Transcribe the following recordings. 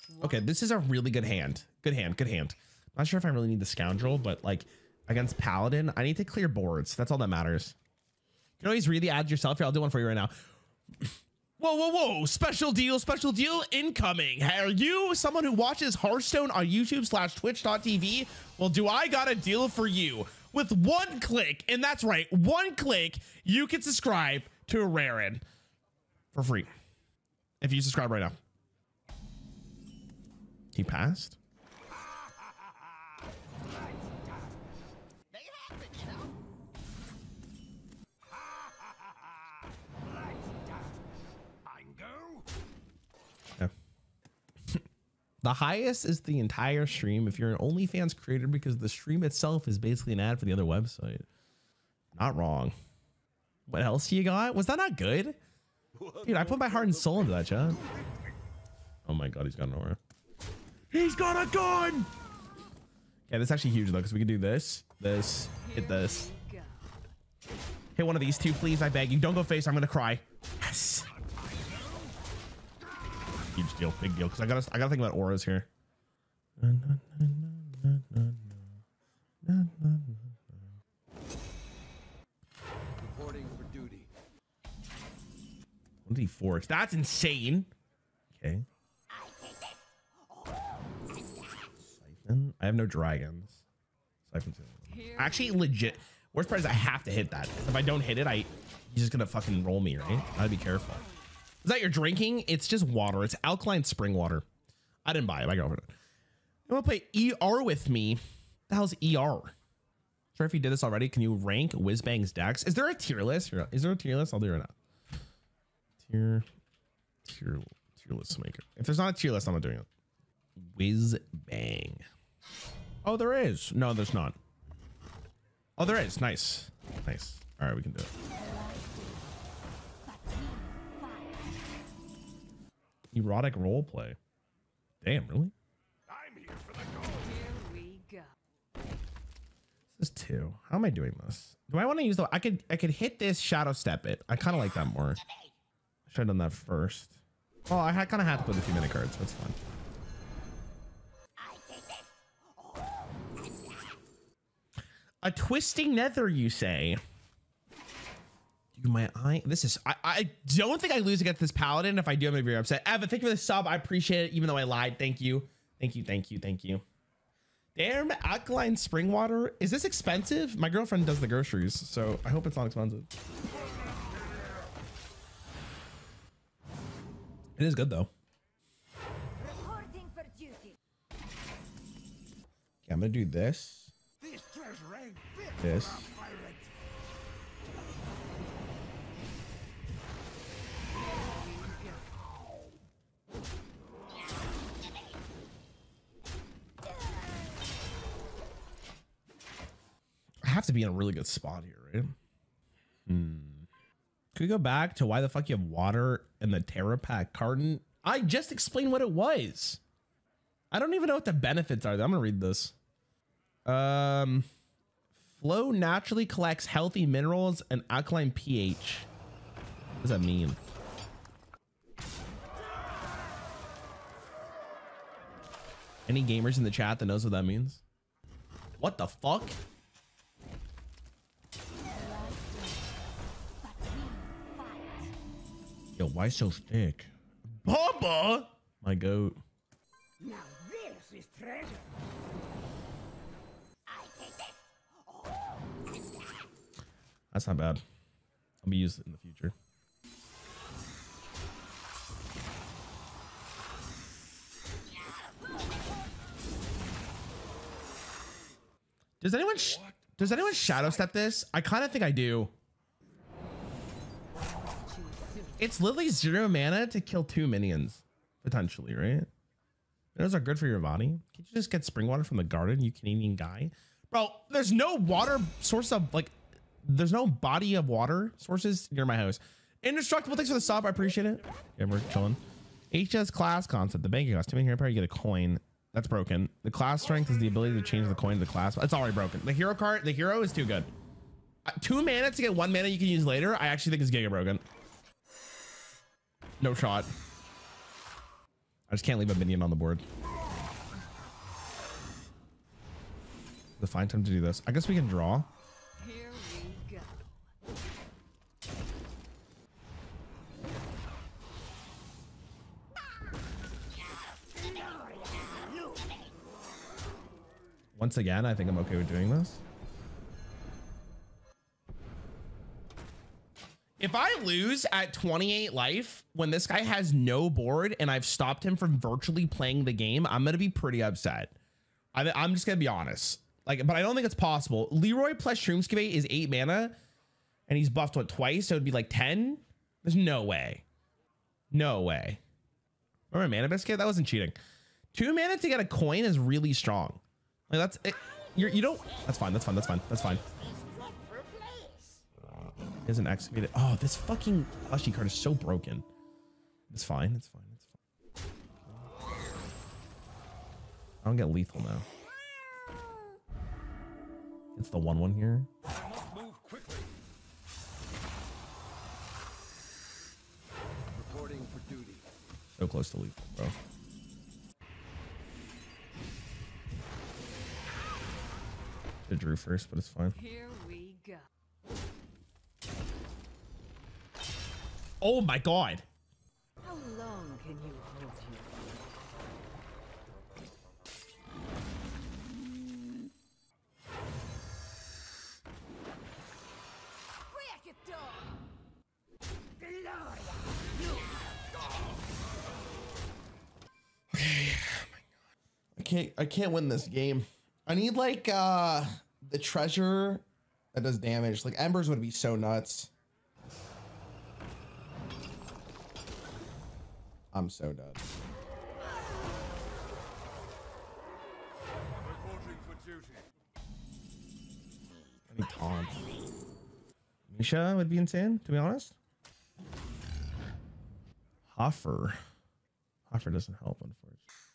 Okay, this is a really good hand. Good hand, good hand. Not sure if I really need the scoundrel, but like against Paladin, I need to clear boards. That's all that matters. You can always read the ads yourself. Here, I'll do one for you right now. Whoa, whoa, whoa. Special deal incoming. Are you someone who watches Hearthstone on YouTube/twitch.tv? Well, do I got a deal for you? With one click, and that's right, one click, you can subscribe to Rarin for free. If you subscribe right now. He passed? The highest is the entire stream if you're an OnlyFans creator, because the stream itself is basically an ad for the other website. Not wrong. What else you got? Was that not good? Dude, I put my heart and soul into that, chat. Oh my god, he's got an aura. He's got a gun! Yeah, this is actually huge though, because we can do this, hit this. Hit one of these two, please, I beg you. Don't go face, I'm gonna cry. Yes. Huge deal, big deal, because I gotta think about auras here. Reporting for duty. 1d4. That's insane. Okay. Siphon. I have no dragons. Siphon. Actually, legit. Worst part is I have to hit that. If I don't hit it, he's just gonna fucking roll me, right? I gotta be careful. Is that you're drinking? It's just water. It's alkaline spring water. I didn't buy it. My girlfriend. You want to play ER with me? The hell's ER? Sure, if you did this already, can you rank Whizbang's decks? Is there a tier list? Is there a tier list? I'll do it now. Tier list maker. If there's not a tier list, I'm not doing it. Whizbang. Oh, there is. No, there's not. Oh, there is. Nice. Nice. All right, we can do it. Erotic role play. Damn, really? I'm here for the goal. Here we go. This is 2. How am I doing this? Do I want to use the? I could hit this, shadow step it. I kind of like that more. I should have done that first. Oh, I kind of had to put the 2-minute cards. That's fine. A twisting nether, you say? My eye. This is. I don't think I lose against this paladin. If I do, I'm gonna be very upset. Evan, thank you for the sub. I appreciate it, even though I lied. Thank you. Thank you. Thank you. Thank you. Damn, alkaline spring water. Is this expensive? My girlfriend does the groceries, so I hope it's not expensive. It is good though. Reporting for duty. Okay, I'm gonna do this. This. I have to be in a really good spot here, right? Could we go back to why the fuck you have water in the Terra Pack carton? I just explained what it was. I don't even know what the benefits are. I'm gonna read this. Flow naturally collects healthy minerals and alkaline pH. What does that mean? Any gamers in the chat that knows what that means? What the fuck? Yo, why so thick? Bubba! My goat. Now this is treasure. I take this. That's not bad. I'll be used in the future. Does anyone shadow step this? I kind of think I do. It's literally 0 mana to kill 2 minions, potentially, right? Those are good for your body. Can't you just get spring water from the garden, you Canadian guy? Bro, there's no water source of, like, there's no body of water sources near my house. Indestructible, thanks for the sub. I appreciate it. Yeah, we're chilling. HS class concept. The banking cost 2 million repair, you get a coin. That's broken. The class strength is the ability to change the coin to the class. It's already broken. The hero card, the hero is too good. 2 mana to get 1 mana you can use later, I actually think is giga broken. No shot. I just can't leave a minion on the board. The fine time to do this. I guess we can draw. Here we go. Once again, I think I'm okay with doing this. If I lose at 28 life when this guy has no board and I've stopped him from virtually playing the game, I'm going to be pretty upset. I'm just going to be honest. Like, but I don't think it's possible. Leroy plus Shroomskivate is 8 mana and he's buffed what, twice? So it'd be like 10. There's no way. No way. Remember Mana Biscuit? That wasn't cheating. 2 mana to get a coin is really strong. Like that's it. You don't. That's fine. That's fine. That's fine. That's fine. Isn't excavated. Oh, this fucking plushie card is so broken. It's fine. It's fine. It's fine. I don't get lethal now. It's the 1/1 here. Move quickly. Reporting for duty. So close to lethal, bro. I drew first, but it's fine. Here we go. Oh my god. How long can you hold Break it down. Gloria. I can't win this game. I need like the treasure that does damage. Like Embers would be so nuts. I'm so dead. Reporting for duty. I need taunt. Misha would be insane, to be honest. Hoffer. Hoffer doesn't help, unfortunately.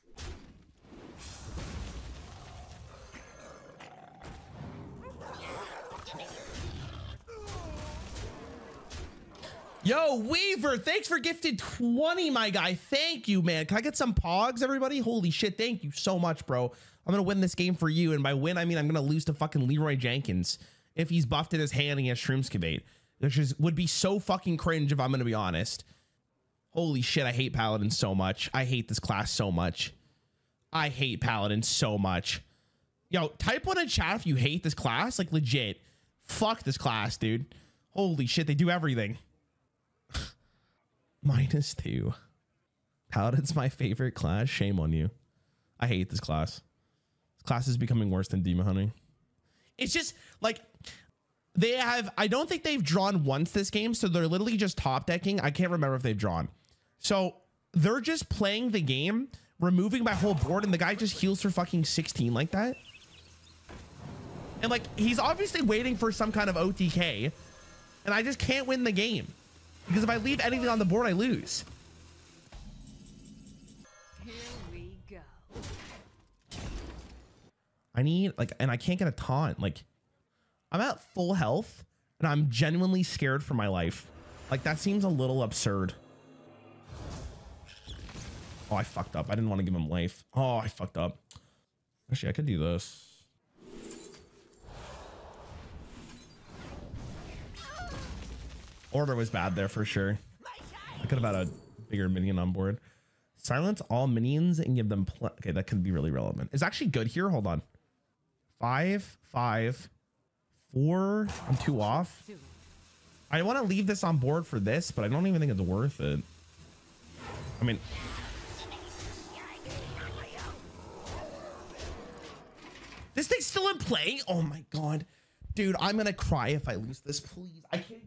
Yo, Weaver, thanks for gifted 20, my guy. Thank you, man. Can I get some pogs, everybody? Holy shit, thank you so much, bro. I'm going to win this game for you. And by win, I mean I'm going to lose to fucking Leroy Jenkins if he's buffed in his hand against Shroomskivate, which would be so fucking cringe if I'm going to be honest. Holy shit, I hate Paladin so much. I hate this class so much. I hate Paladin so much. Yo, type one in chat if you hate this class. Like, legit. Fuck this class, dude. Holy shit, they do everything. -2. Paladin's my favorite class. Shame on you. I hate this class. This class is becoming worse than Demon Hunting. It's just like they have. I don't think they've drawn once this game, so they're literally just top decking. I can't remember if they've drawn. So they're just playing the game, removing my whole board, and the guy just heals for fucking 16 like that. And like he's obviously waiting for some kind of OTK, and I just can't win the game. Because if I leave anything on the board, I lose. Here we go. I need like, and I can't get a taunt. Like, I'm at full health and I'm genuinely scared for my life. Like, that seems a little absurd. Oh, I fucked up. I didn't want to give him life. Oh, I fucked up. Actually, I could do this. Order was bad there for sure. I could have had a bigger minion on board. Silence all minions and give them okay, that could be really relevant. It's actually good here. Hold on. 5, 5, 4. I'm 2 off. I want to leave this on board for this, but I don't even think it's worth it. I mean, this thing's still in play. Oh my god, dude, I'm gonna cry if I lose this. Please, I can't.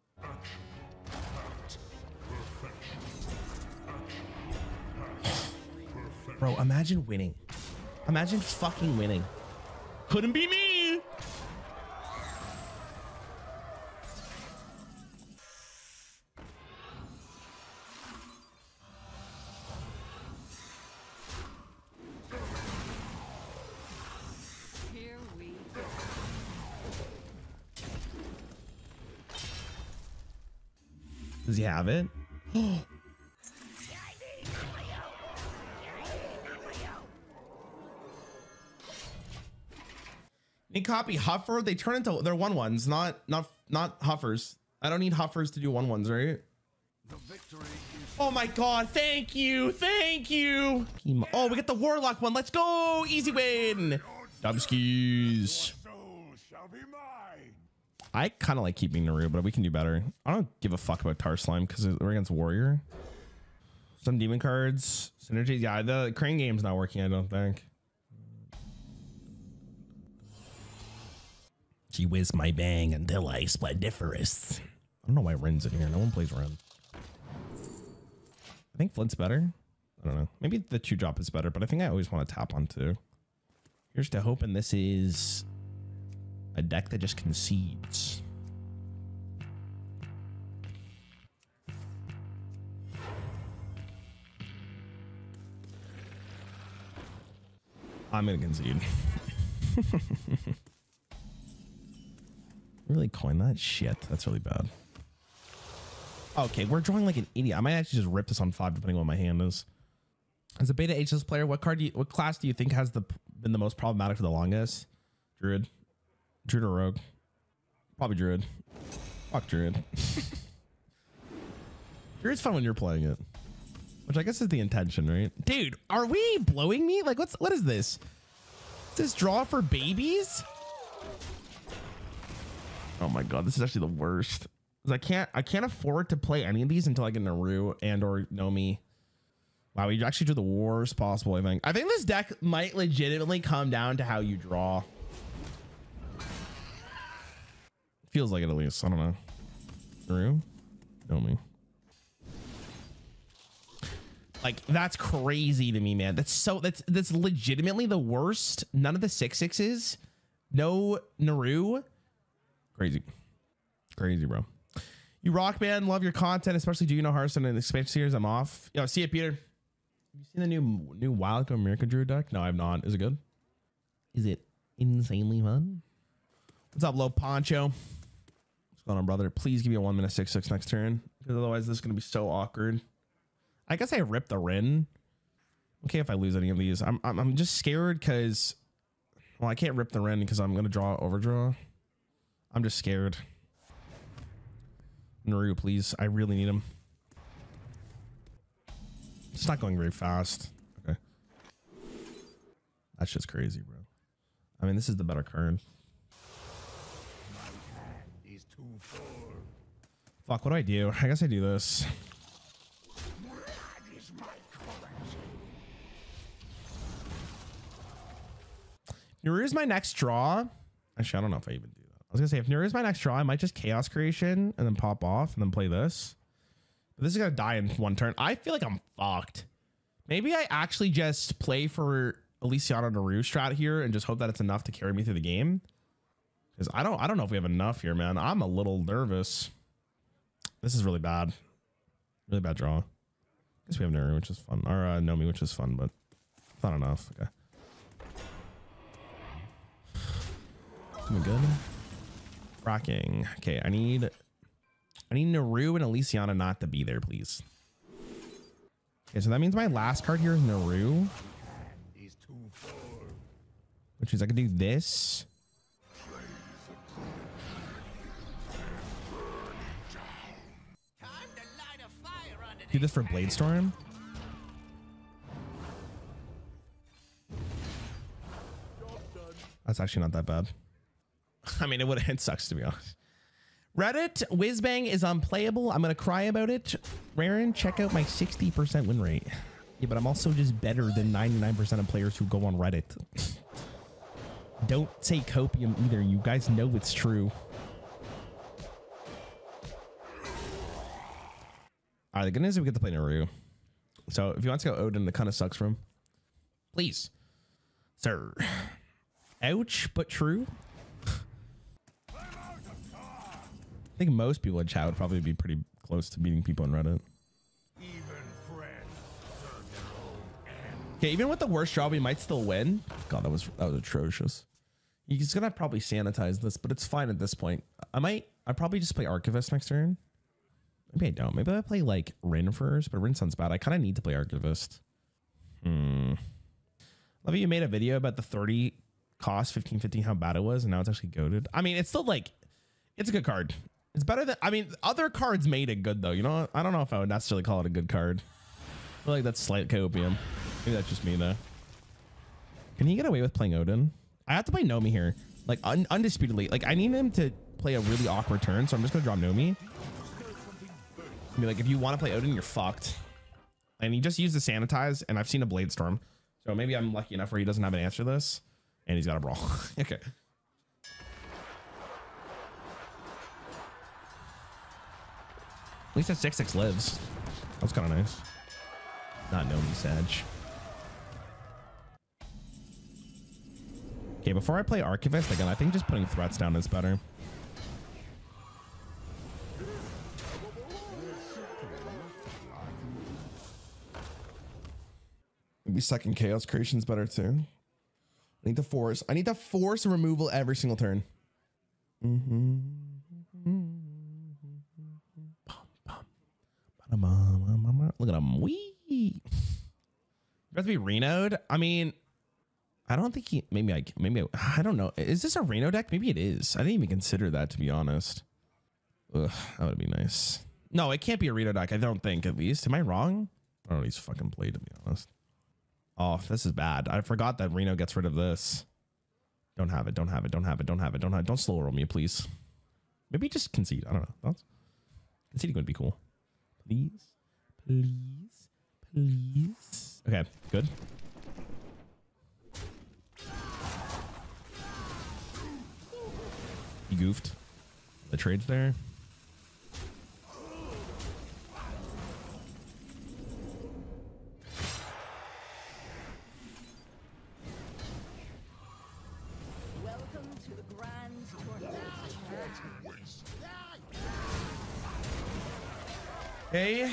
Bro, imagine winning. Imagine fucking winning. Couldn't be me. Here we go. Does he have it? Need copy Huffer. They turn into they're 1/1s, not Huffers. I don't need Huffers to do 1/1s, right? The victory is Oh my god, thank you, thank you. Oh, we get the Warlock one. Let's go. Easy win. Dubskis. soul shall be mine. I kind of like keeping Naru, but we can do better. I don't give a fuck about Tar Slime because we're against Warrior. Some demon cards. Synergies. Yeah, the Crane game's not working, I don't think. She whiz my bang until I splendiferous. I don't know why Ren's in here. No one plays Ren. I think Flint's better. I don't know. Maybe the 2-drop is better, but I think I always want to tap on 2. Here's to hoping this is a deck that just concedes. I'm gonna concede. Really coin that shit. That's really bad. Okay, we're drawing like an idiot. I might actually just rip this on 5 depending on what my hand is. As a beta ageless player, what class do you think has been the most problematic for the longest? Druid. Druid or Rogue? Probably Druid. Fuck Druid. Druid's fun when you're playing it. Which I guess is the intention, right? Dude, are we blowing me? Like what is this? Is this draw for babies? Oh my god, this is actually the worst. I can't afford to play any of these until I get Naru and or Nomi. Wow, we actually drew the worst possible, I think. I think this deck might legitimately come down to how you draw. Feels like it at least. I don't know. Naru? Nomi. Like, that's crazy to me, man. That's legitimately the worst. None of the 6/6s. No Naru. Crazy. Crazy, bro. You rock, man. Love your content, especially Do You Know Hearthstone and the expansion series. I'm off. Yo, see you, Peter. Have you seen the new Wild American Druid deck? No, I have not. Is it good? Is it insanely fun? What's up, Low Poncho? What's going on, brother? Please give me a 1-minute 6/6 next turn, because otherwise this is gonna be so awkward. I guess I ripped the Rin. Okay, if I lose any of these, I'm just scared because, well, I can't rip the Rin because I'm gonna draw overdraw. I'm just scared. Naru, please. I really need him. It's not going very fast. Okay. That's just crazy, bro. I mean, this is the better card. He's too full. Fuck, what do? I guess I do this. That is my currency. Naru is my next draw. Actually, I don't know if I even do that. I was gonna say, if Naru is my next draw, I might just Chaos Creation and then pop off and then play this. But this is gonna die in 1 turn. I feel like I'm fucked. Maybe I actually just play for Elysiana Naru strat here and just hope that it's enough to carry me through the game. Because I don't know if we have enough here, man. I'm a little nervous. This is really bad. Really bad draw. I guess we have Naru, which is fun. Or Nomi, which is fun, but it's not enough. Okay. Something good. Rocking. Okay, I need Naru and Elysiana not to be there, please. Okay, so that means my last card here is Naru. He's too full. Which is I could do this. Do this for Blade Storm. That's actually not that bad. I mean, it sucks to be honest. Reddit Whizbang is unplayable. I'm gonna cry about it. Raren, check out my 60% win rate. Yeah, but I'm also just better than 99% of players who go on Reddit. Don't say copium either. You guys know it's true. All right, the good news is we get to play Naru. So if you want to go Odin, it kind of sucks for him. Please, sir. Ouch, but true. I think most people in chat would probably be pretty close to beating people on Reddit. Even friends serve their own end. Okay, even with the worst draw, we might still win. God, that was atrocious. He's gonna probably sanitize this, but it's fine at this point. I'd probably just play Archivist next turn. Maybe I don't. Maybe I play like Rin first, but Rin sounds bad. I kind of need to play Archivist. Love you made a video about the 30 cost 1550 how bad it was, and now it's actually goated. I mean, it's still like, it's a good card. It's better than, I mean, other cards made it good though. You know, I don't know if I would necessarily call it a good card. I feel like that's slight copium. Maybe that's just me though. Can he get away with playing Odin? I have to play Nomi here, like undisputedly. Like I need him to play a really awkward turn, so I'm just gonna draw Nomi. Be like, if you want to play Odin, you're fucked. And he just used the sanitize, and I've seen a Blade Storm, so maybe I'm lucky enough where he doesn't have an answer to this, and he's got a brawl. Okay. At least that 6/6 lives. That's kind of nice. Not Nomi Sag. Okay, before I play Archivist, again, I think just putting threats down is better. Maybe second Chaos Creation's better too. I need to force removal every single turn. Look at him. Wee. You have to be Reno'd. I mean, I don't think he, I don't know. Is this a Reno deck? Maybe it is. I didn't even consider that, to be honest. Ugh, that would be nice. No, it can't be a Reno deck. I don't think, at least. Am I wrong? I don't know. He's fucking played, to be honest. Oh, this is bad. I forgot that Reno gets rid of this. Don't have it. Don't have it. Don't have it. Don't have it. Don't have it. Don't slow roll me, please. Maybe just concede. I don't know. Thoughts? Conceding would be cool. Please. Please. Please. Okay, good. He goofed. The trade's there. Welcome to the grand tournament. Okay.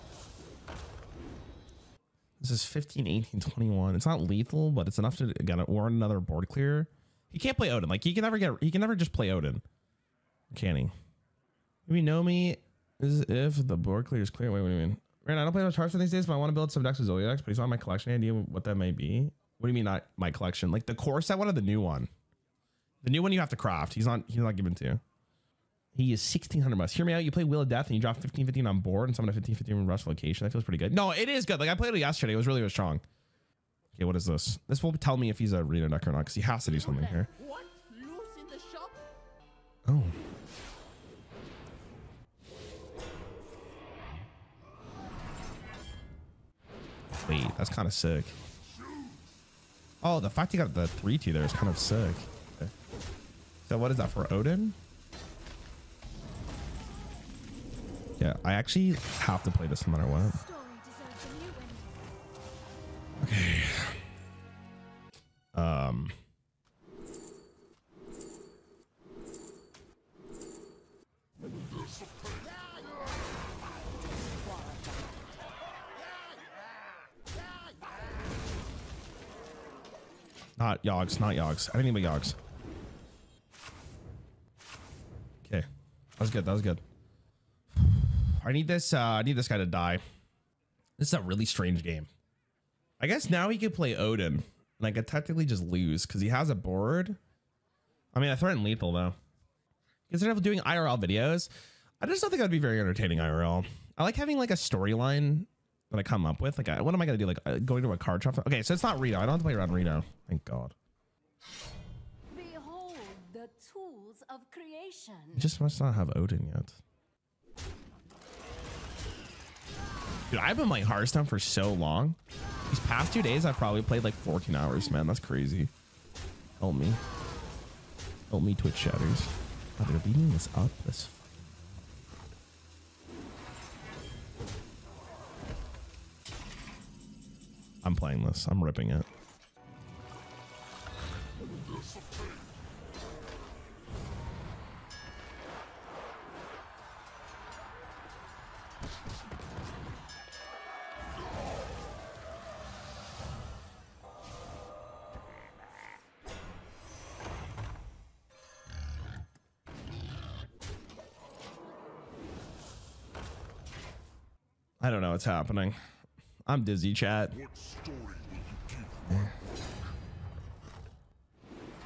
This is 15, 18, 21. It's not lethal, but it's enough to get it or another board clear. He can't play Odin. Like he can never just play Odin. Can he? Maybe Nomi is if the board clear is clear. Wait, what do you mean? Right, I don't play much Hearthstone these days, but I want to build some decks with Zodiacs, but he's not my collection. Any idea what that may be? What do you mean not my collection? Like the core set one or the new one? The new one you have to craft. He's not given to you. He is 1,600 bucks. Hear me out. You play Wheel of Death and you drop 15-15 on board and summon a 15-15 rush location. That feels pretty good. No, it is good. Like I played it yesterday. It was really strong. Okay, what is this? This will tell me if he's a Reno deck or not, because he has to do something here. What? Loose in the shop? Oh. Wait, that's kind of sick. Oh, the fact he got the 3-2 there is kind of sick. Okay. So what is that for Odin? Yeah, I actually have to play this no matter what. Story deserves a new ending. Okay. Not Yogs, not Yogs. Anything but Yogs. Okay. That was good. That was good. I need this guy to die. This is a really strange game. I guess now he could play Odin. And I could technically just lose because he has a board. I mean, I threaten lethal though. Instead of doing IRL videos, I just don't think that'd be very entertaining IRL. I like having like a storyline that I come up with. Like, what am I gonna do? Like going to a card shop? Okay, so it's not Reno. I don't have to play around Reno. Thank God. Behold the tools of creation. He just must not have Odin yet. Dude, I've been playing Hearthstone for so long. These past 2 days, I've probably played like 14 hours, man. That's crazy. Help me. Help me, Twitch chatters. Oh, they're beating this up. This. I'm playing this. I'm ripping it. I don't know what's happening. I'm dizzy, chat. What story will you give?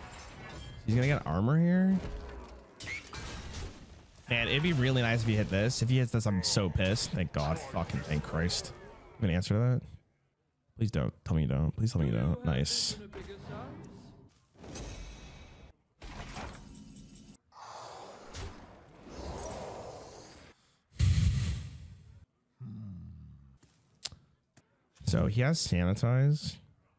He's gonna get armor here. Man, it'd be really nice if he hit this. If he hits this, I'm so pissed. Thank God. Fucking thank Christ. I'm gonna answer that. Please don't. Tell me you don't. Please tell me you don't. Nice. So he has sanitize.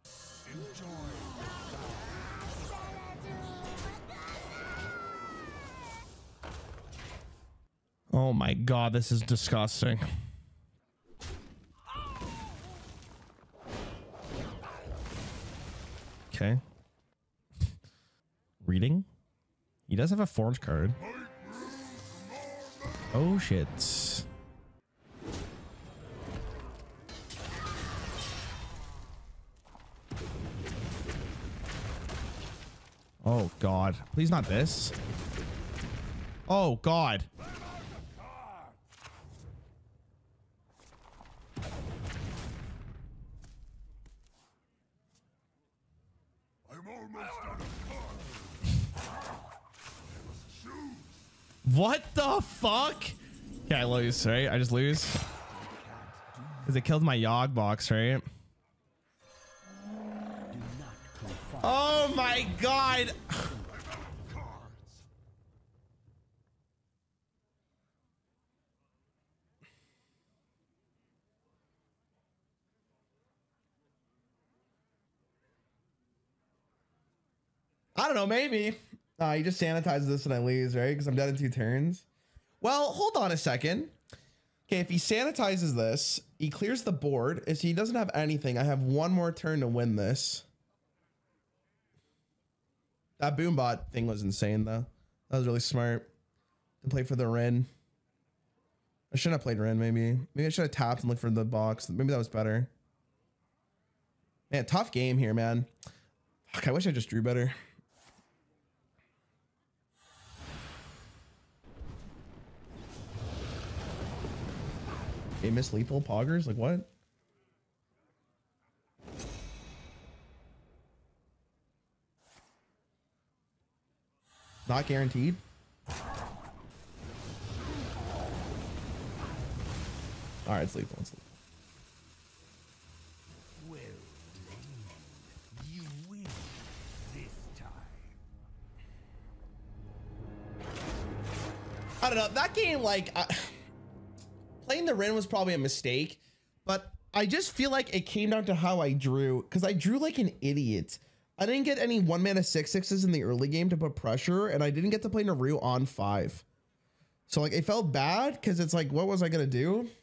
Oh my God, this is disgusting. Okay. Reading. He does have a forge card. Oh shit. Oh God. Please not this. Oh God. What the fuck? Okay, I lose, right? I just lose. Because it killed my Yogg box, right? Oh my God. I don't know, maybe. You just sanitize this and I lose, right? Because I'm dead in 2 turns. Well, hold on a second. Okay, if he sanitizes this, he clears the board. If he doesn't have anything, I have 1 more turn to win this. That Boombot thing was insane, though. That was really smart to play for the Rin. I shouldn't have played Rin, maybe. Maybe I should have tapped and looked for the box. Maybe that was better. Man, tough game here, man. Fuck, I wish I just drew better. Hey, Miss Lethal Poggers? Like what? Not guaranteed. All right, it's lethal. It's lethal. Well, you win this time. I don't know. That game, like, playing the Rin was probably a mistake, but I just feel like it came down to how I drew, because I drew like an idiot. I didn't get any 1-mana 6/6s in the early game to put pressure, and I didn't get to play Naru on 5. So like it felt bad because it's like, what was I gonna do?